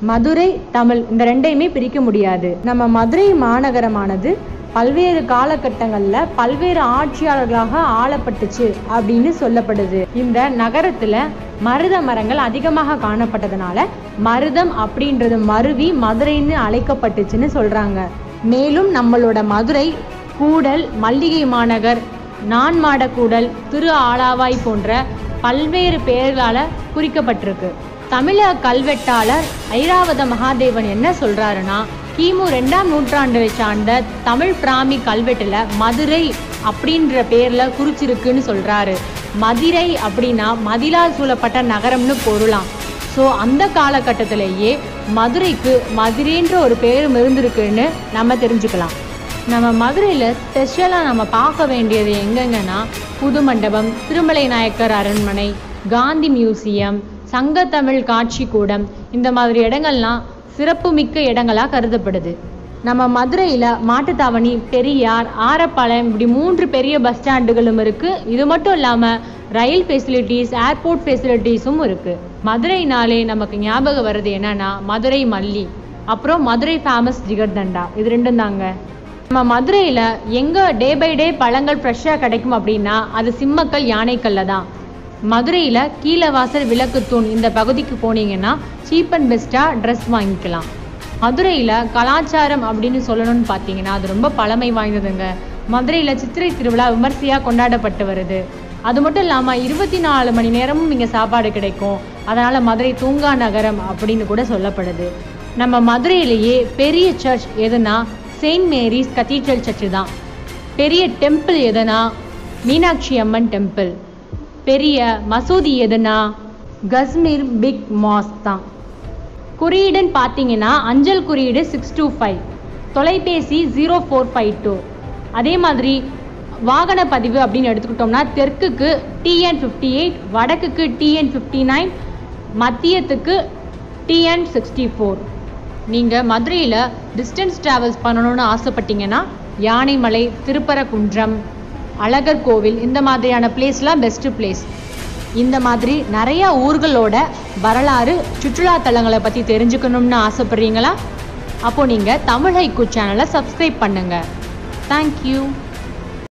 மதுரை, தமிழ் இந்த ரெண்டையுமே பிரிக்க முடியாது. நம்ம மதுரை மாநகரமானது பல்வேறு காலகட்டங்களில் பல்வேறு ஆட்சியாளர்களாக ஆளப்பட்டுச்சு அப்படின்னு சொல்லப்படுது. இந்த நகரத்தில் மருத மரங்கள் அதிகமாக காணப்பட்டதுனால மருதம் அப்படின்றது மருவி மதுரைன்னு அழைக்கப்பட்டுச்சுன்னு சொல்கிறாங்க. மேலும் நம்மளோட மதுரை கூடல், மல்லிகை மாநகர், நான்மாடக்கூடல், திரு ஆளாவாய் போன்ற பல்வேறு பெயர்களால் குறிக்கப்பட்டிருக்கு. தமிழக கல்வெட்டாளர் ஐராவத மகாதேவன் என்ன சொல்கிறாருன்னா, கிமு 2ஆம் நூற்றாண்டை சார்ந்த தமிழ் பிராமி கல்வெட்டில் மதுரை அப்படின்ற பேரில் குறிச்சிருக்குன்னு சொல்கிறாரு. மதுரை அப்படின்னா மதிலால் சூழப்பட்ட நகரம்னு பொருளாம். ஸோ அந்த காலகட்டத்திலேயே மதுரைக்கு மதுரைன்ற ஒரு பேரும் இருந்திருக்குன்னு நம்ம தெரிஞ்சுக்கலாம். நம்ம மதுரையில் ஸ்பெஷலாக நம்ம பார்க்க வேண்டியது எங்கெங்கன்னா புது மண்டபம், திருமலை நாயக்கர் அரண்மனை, காந்தி மியூசியம், சங்கத்தமிழ் காட்சி கூடம், இந்த மாதிரி இடங்கள்லாம் சிறப்புமிக்க இடங்களாக கருதப்படுது. நம்ம மதுரையில் மாட்டுத்தாவணி, பெரியார், ஆரப்பாளையம் இப்படி 3 பெரிய பஸ் ஸ்டாண்டுகளும் இருக்குது. இது மட்டும் இல்லாமல் ரயில் ஃபெசிலிட்டிஸ், ஏர்போர்ட் ஃபெசிலிட்டிஸும் இருக்குது. மதுரைனாலே நமக்கு ஞாபகம் வர்றது என்னன்னா மதுரை மல்லி, அப்புறம் மதுரை ஃபேமஸ் ஜிகர்தண்டா, இது 2 தாங்க. நம்ம மதுரையில் எங்கே டே பை டே பழங்கள் ஃப்ரெஷ்ஷாக கிடைக்கும் அப்படின்னா அது சிம்மக்கல், யானைக்கல்ல தான். மதுரையில் கீழவாசல், விளக்குத்தூண் இந்த பகுதிக்கு போனீங்கன்னா சீப் அண்ட் பெஸ்ட்டாக ட்ரெஸ் வாங்கிக்கலாம். மதுரையில் கலாச்சாரம் அப்படின்னு சொல்லணும்னு பார்த்தீங்கன்னா அது ரொம்ப பழமை வாய்ந்ததுங்க. மதுரையில் சித்திரை திருவிழா விமர்சையாக கொண்டாடப்பட்டு வருது. அது மட்டும் இல்லாமல் 24 மணி நேரமும் இங்கே சாப்பாடு கிடைக்கும். அதனால் மதுரை தூங்கா நகரம் அப்படின்னு கூட சொல்லப்படுது. நம்ம மதுரையிலேயே பெரிய சர்ச் எதுனா செயின்ட் மேரிஸ் கத்தீட்ரல் சர்ச்சு தான். பெரிய டெம்பிள் எதுனா மீனாட்சி அம்மன் டெம்பிள். பெரிய மசூதி எதுனா கஸ்மீர் பிக் மாஸ்க் தான். குறியீடுன்னு பார்த்தீங்கன்னா அஞ்சல் குறியீடு 625, தொலைபேசி 0452. அதே மாதிரி வாகன பதிவு அப்படின்னு எடுத்துக்கிட்டோம்னா தெற்குக்கு TN 58, வடக்குக்கு TN 59, மத்தியத்துக்கு TN 64. நீங்கள் மதுரையில் டிஸ்டன்ஸ் ட்ராவல்ஸ் பண்ணணும்னு ஆசைப்பட்டீங்கன்னா யானைமலை, திருப்பரங்குன்றம், அழகர் கோவில் இந்த மாதிரியான பிளேஸ்லாம் பெஸ்ட்டு பிளேஸ். இந்த மாதிரி நிறையா ஊர்களோட வரலாறு, சுற்றுலா தலங்களை பற்றி தெரிஞ்சுக்கணும்னு ஆசைப்படுறீங்களா? அப்போது நீங்கள் தமிழ் ஹைக்கூ சேனலை சப்ஸ்கிரைப் பண்ணுங்கள். தேங்க்யூ.